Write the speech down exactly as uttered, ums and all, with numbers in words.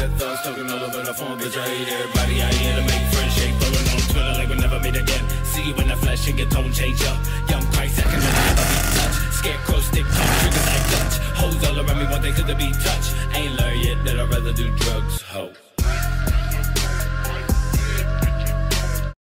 red thugs talking all over the phone, bitch. I hate everybody out here to make friends shake. Throwing on Twitter like we never meet again. See you in the flesh and your tone change up. Young Christ, I can never be touched. Scarecrow stick talk, triggers like Dutch. Hoes all around me want they could be touched. Ain't learned yet that I'd rather do drugs, ho.